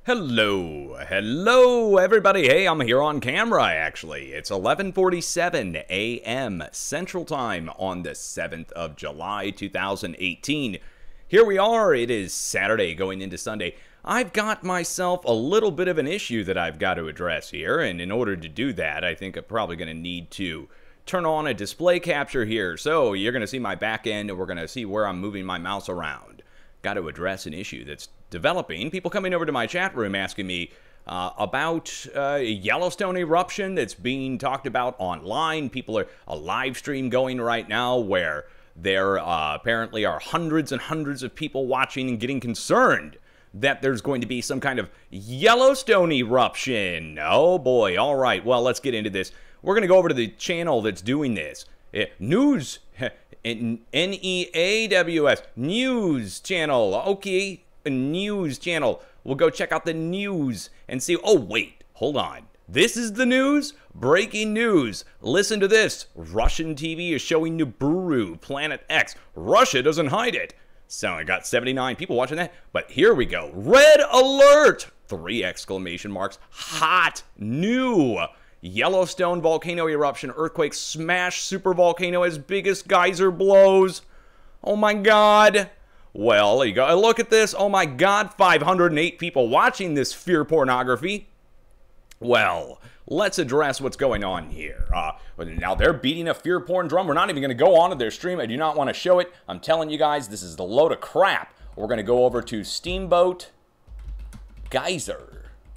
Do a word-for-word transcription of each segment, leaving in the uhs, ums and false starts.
Hello, hello everybody. Hey, I'm here on camera actually. It's eleven forty-seven a m Central Time on the seventh of July two thousand eighteen. Here we are. It is Saturday going into Sunday. I've got myself a little bit of an issue that I've got to address here, and in order to do that, I think I'm probably going to need to turn on a display capture here. So you're going to see my back end, and we're going to see where I'm moving my mouse around. Got to address an issue that's developing. People coming over to my chat room asking me uh, about uh, a Yellowstone eruption that's being talked about online. People are a live stream going right now where there uh, apparently are hundreds and hundreds of people watching and getting concerned that there's going to be some kind of Yellowstone eruption. Oh boy. All right. Well, let's get into this. We're going to go over to the channel that's doing this. It, news, N E A W S, news channel. Okay, a news channel. We'll go check out the news and see. Oh, wait, hold on. This is the news? Breaking news. Listen to this. Russian T V is showing Nibiru, Planet X. Russia doesn't hide it. So I got seventy-nine people watching that. But here we go. Red alert! Three exclamation marks. Hot. New. Yellowstone volcano eruption. Earthquake smash supervolcano as biggest geyser blows. Oh my God. Well, there you go. Look at this. Oh my God. five hundred eight people watching this fear pornography. Well, let's address what's going on here. Uh, now, they're beating a fear porn drum. We're not even going to go on to their stream. I do not want to show it. I'm telling you guys, this is the load of crap. We're going to go over to Steamboat Geyser.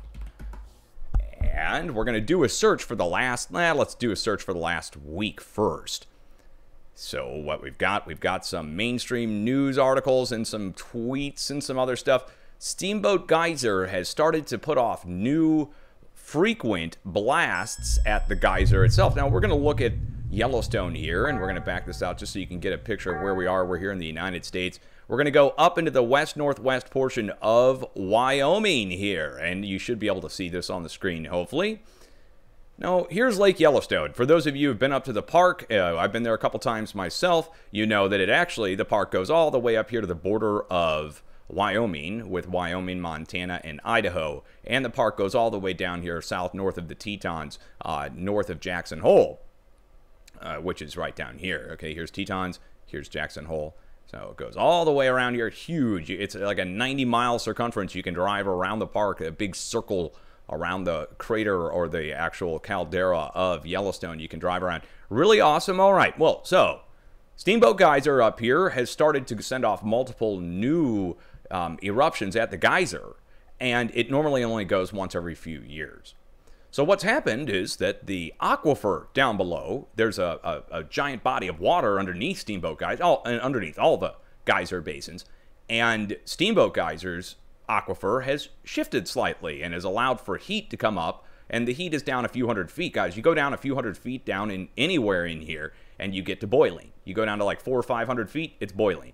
And we're going to do a search for the last, eh, let's do a search for the last week first. So what we've got, we've got some mainstream news articles and some tweets and some other stuff. Steamboat Geyser has started to put off new frequent blasts at the geyser itself. Now we're going to look at Yellowstone here, and we're going to back this out just so you can get a picture of where we are. We're here in the United States. We're going to go up into the west-northwest portion of Wyoming here, and you should be able to see this on the screen, hopefully. Now, here's Lake Yellowstone. For those of you who've been up to the park, uh, I've been there a couple times myself, you know that it actually, the park goes all the way up here to the border of Wyoming with Wyoming, Montana, and Idaho. And the park goes all the way down here south north of the Tetons, uh, north of Jackson Hole, uh, which is right down here. Okay, here's Tetons, here's Jackson Hole. So it goes all the way around here, huge. It's like a ninety mile circumference. You can drive around the park, a big circle around the crater or the actual caldera of Yellowstone. You can drive around. Really awesome. All right, well, so Steamboat Geyser up here has started to send off multiple new um, eruptions at the geyser, and it normally only goes once every few years. So what's happened is that the aquifer down below, there's a, a, a giant body of water underneath Steamboat Geyser, all, underneath all the geyser basins, and Steamboat Geyser's aquifer has shifted slightly and has allowed for heat to come up, and the heat is down a few hundred feet, guys. You go down a few hundred feet down in anywhere in here, and you get to boiling. You go down to like four or five hundred feet, it's boiling.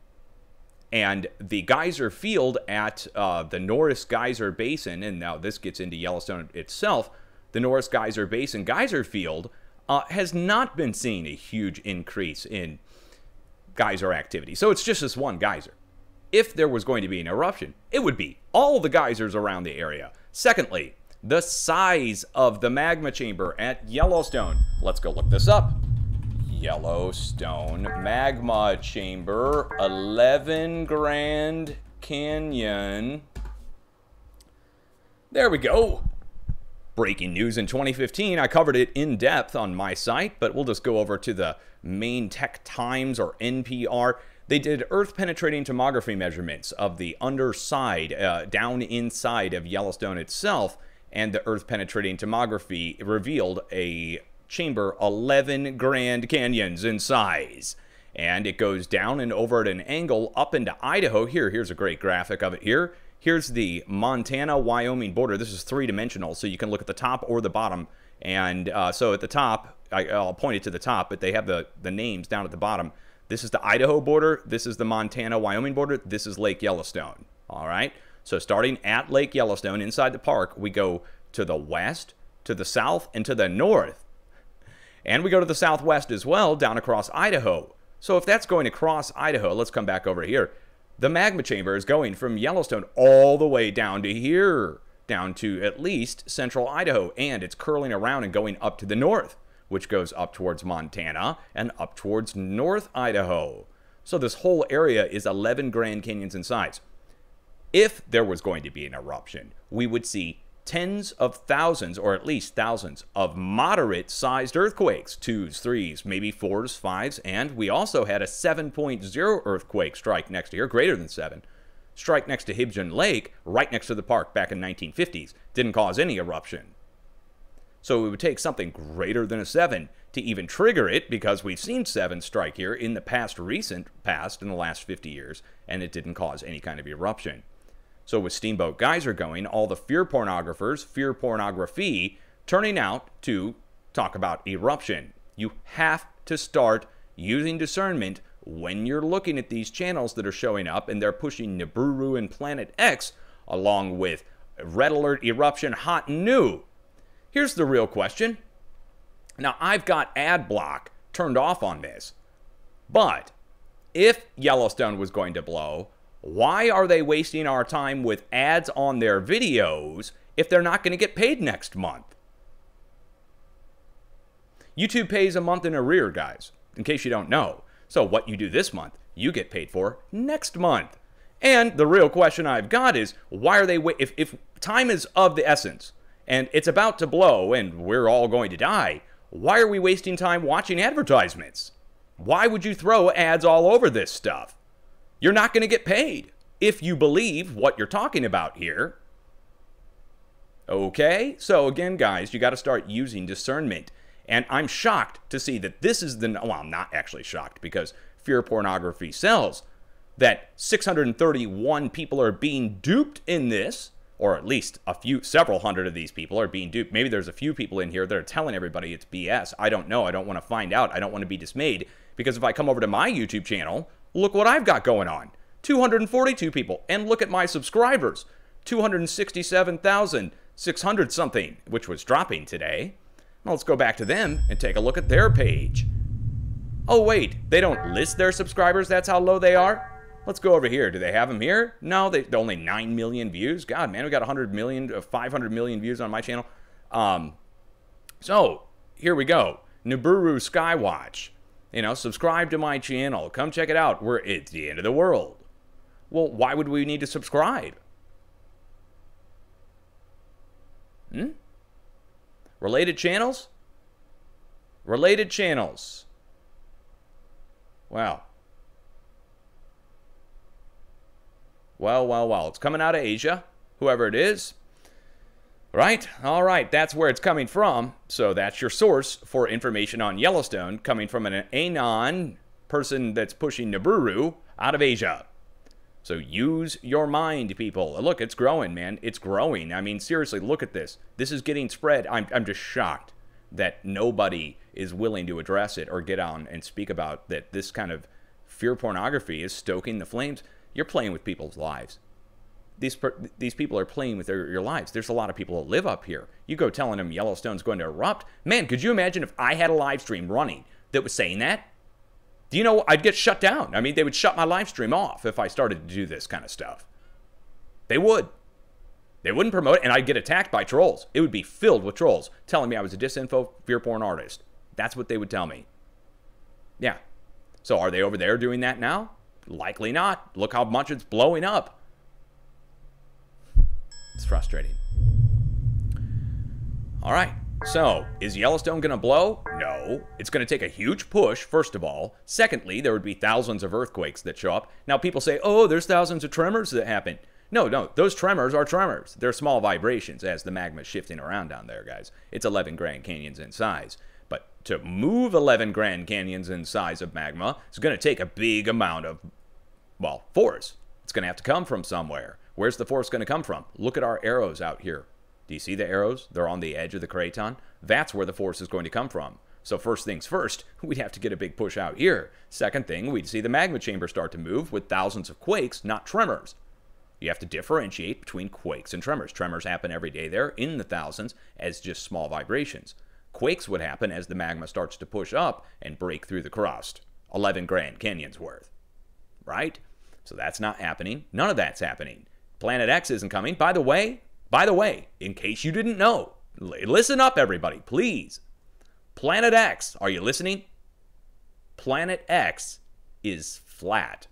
And the geyser field at uh, the Norris Geyser Basin, and now this gets into Yellowstone itself, the Norris Geyser Basin geyser field uh, has not been seeing a huge increase in geyser activity. So it's just this one geyser. If there was going to be an eruption, it would be all the geysers around the area. Secondly, the size of the magma chamber at Yellowstone. Let's go look this up. Yellowstone magma chamber, eleven Grand Canyon. There we go. Breaking news in twenty fifteen. I covered it in depth on my site, but we'll just go over to the main Tech Times or N P R. They did earth-penetrating tomography measurements of the underside, uh, down inside of Yellowstone itself, and the earth-penetrating tomography revealed a chamber eleven Grand Canyons in size. And it goes down and over at an angle up into Idaho. Here, here's a great graphic of it here. Here's the Montana-Wyoming border. This is three-dimensional, so you can look at the top or the bottom. And uh, so at the top, I, I'll point it to the top, but they have the, the names down at the bottom. This is the Idaho border. This is the Montana-Wyoming border. This is Lake Yellowstone. All right? So starting at Lake Yellowstone inside the park, we go to the west, to the south, and to the north. And we go to the southwest as well, down across Idaho. So if that's going across Idaho, let's come back over here. The magma chamber is going from Yellowstone all the way down to here, down to at least central Idaho, and it's curling around and going up to the north, which goes up towards Montana and up towards North Idaho. So this whole area is eleven Grand Canyons in size. If there was going to be an eruption, we would see tens of thousands, or at least thousands, of moderate-sized earthquakes, twos, threes, maybe fours, fives, and we also had a seven point oh earthquake strike next to here, greater than seven, strike next to Hibjon Lake, right next to the park back in nineteen fifties. Didn't cause any eruption. So it would take something greater than a seven to even trigger it, because we've seen seven strike here in the past, recent past, in the last fifty years, and it didn't cause any kind of eruption. So with Steamboat Geyser going, all the fear pornographers, fear pornography, turning out to talk about eruption. You have to start using discernment when you're looking at these channels that are showing up, and they're pushing Nibiru and Planet X along with Red Alert Eruption Hot and New. Here's the real question. Now, I've got ad block turned off on this, but if Yellowstone was going to blow, why are they wasting our time with ads on their videos if they're not going to get paid next month? YouTube pays a month in arrear, guys, in case you don't know. So what you do this month, you get paid for next month. And the real question I've got is, why are they, wa- if, if time is of the essence, and it's about to blow, and we're all going to die, why are we wasting time watching advertisements? Why would you throw ads all over this stuff? You're not going to get paid if you believe what you're talking about here. Okay? So again, guys, you got to start using discernment. And I'm shocked to see that this is the... Well, I'm not actually shocked, because fear pornography sells, that six hundred thirty-one people are being duped in this, or at least a few, several hundred of these people are being duped. Maybe there's a few people in here that are telling everybody it's B S. I don't know. I don't want to find out. I don't want to be dismayed, because if I come over to my YouTube channel, look what I've got going on. two hundred forty-two people. And look at my subscribers. two hundred sixty-seven thousand six hundred something, which was dropping today. Now let's go back to them and take a look at their page. Oh, wait. They don't list their subscribers? That's how low they are? Let's go over here. Do they have them here? No, they they're only nine million views. God, man, we got one hundred million, five hundred million views on my channel. Um, so, here we go. Nibiru Skywatch. You know, subscribe to my channel. Come check it out. We're, it's the end of the world. Well, why would we need to subscribe? Hmm? Related channels? Related channels. Wow. Well, well, well. It's coming out of Asia, whoever it is. Right? All right, that's where it's coming from. So that's your source for information on Yellowstone, coming from an anon person that's pushing Nibiru out of Asia. So use your mind, people. Look, it's growing, man. It's growing. I mean, seriously, look at this. This is getting spread. I'm, I'm just shocked that nobody is willing to address it or get on and speak about that this kind of fear pornography is stoking the flames. You're playing with people's lives. These, these people are playing with their, your lives. There's a lot of people that live up here. You go telling them Yellowstone's going to erupt. Man, could you imagine if I had a live stream running that was saying that? Do you know, I'd get shut down. I mean, they would shut my live stream off if I started to do this kind of stuff. They would. They wouldn't promote it, and I'd get attacked by trolls. It would be filled with trolls telling me I was a disinfo fear porn artist. That's what they would tell me. Yeah. So are they over there doing that now? Likely not. Look how much it's blowing up. It's frustrating. All right. So, is Yellowstone going to blow? No. It's going to take a huge push, first of all. Secondly, there would be thousands of earthquakes that show up. Now, people say, oh, there's thousands of tremors that happen. No, no. Those tremors are tremors. They're small vibrations as the magma's shifting around down there, guys. It's eleven Grand Canyons in size. But to move eleven Grand Canyons in size of magma, it's going to take a big amount of, well, force. It's going to have to come from somewhere. Where's the force going to come from? Look at our arrows out here. Do you see the arrows? They're on the edge of the craton. That's where the force is going to come from. So first things first, we'd have to get a big push out here. Second thing, we'd see the magma chamber start to move with thousands of quakes, not tremors. You have to differentiate between quakes and tremors. Tremors happen every day there in the thousands as just small vibrations. Quakes would happen as the magma starts to push up and break through the crust. eleven Grand Canyons worth. Right? So that's not happening. None of that's happening. Planet X isn't coming. By the way, by the way, in case you didn't know, listen up, everybody, please. Planet X, are you listening? Planet X is flat.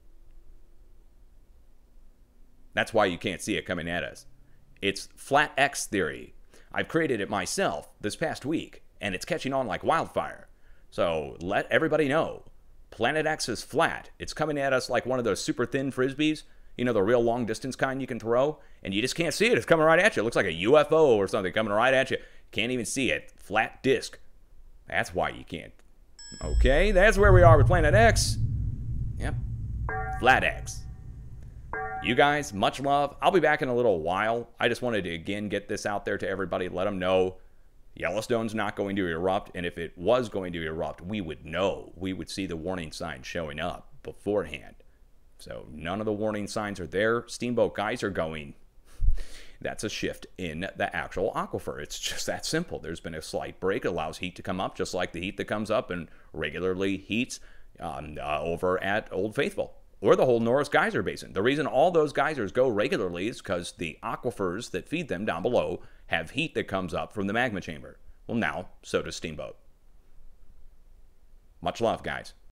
That's why you can't see it coming at us. It's flat X theory. I've created it myself this past week, and it's catching on like wildfire. So let everybody know. Planet X is flat. It's coming at us like one of those super thin frisbees, you know, the real long distance kind you can throw, and you just can't see it. It's coming right at you. It looks like a U F O or something coming right at you. Can't even see it. Flat disc. That's why you can't. Okay, that's where we are with Planet X. Yep. Flat X. You guys, much love. I'll be back in a little while. I just wanted to, again, get this out there to everybody. Let them know Yellowstone's not going to erupt, and if it was going to erupt, we would know. We would see the warning signs showing up beforehand. So none of the warning signs are there. Steamboat guys are going. That's a shift in the actual aquifer. It's just that simple. There's been a slight break. It allows heat to come up, just like the heat that comes up and regularly heats um, uh, over at Old Faithful or the whole Norris Geyser Basin. The reason all those geysers go regularly is because the aquifers that feed them down below have heat that comes up from the magma chamber. Well, now, so does Steamboat. Much love, guys.